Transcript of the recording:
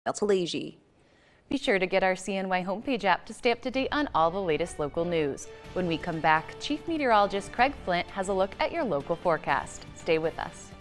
Taligi. Be sure to get our CNY homepage app to stay up to date on all the latest local news. When we come back, Chief Meteorologist Craig Flint has a look at your local forecast. Stay with us.